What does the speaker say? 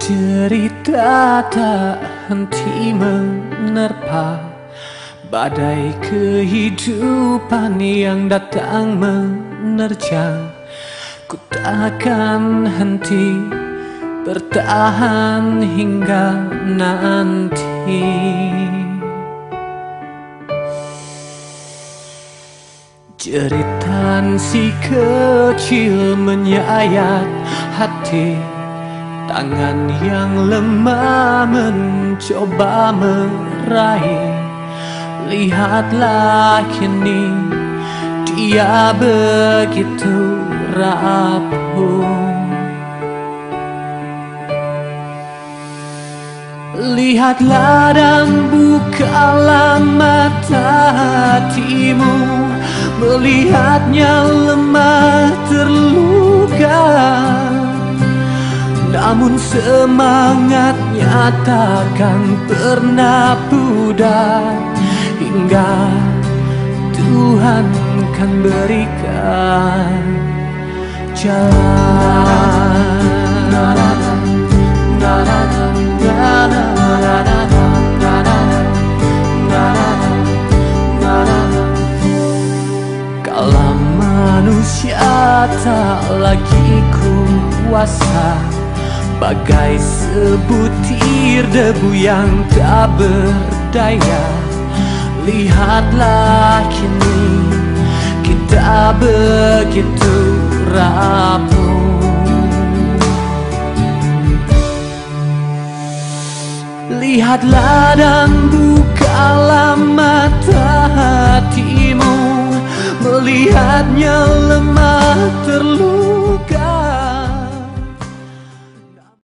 Cerita tak henti menerpa, badai kehidupan yang datang menerjang. Ku takkan henti bertahan hingga nanti. Jeritan si kecil menyayat hati, tangan yang lemah mencoba meraih. Lihatlah kini dia begitu rapuh. Lihatlah dan bukalah mata hatimu, melihatnya lemah terluka. Namun semangatnya takkan pernah pudar, hingga Tuhan kan berikan jalan. Kalau manusia tak lagi kuasa, bagai sebutir debu yang tak berdaya. Lihatlah kini kita begitu rapuh. Lihatlah dan bukalah mata hatimu, melihatnya lemah terluka.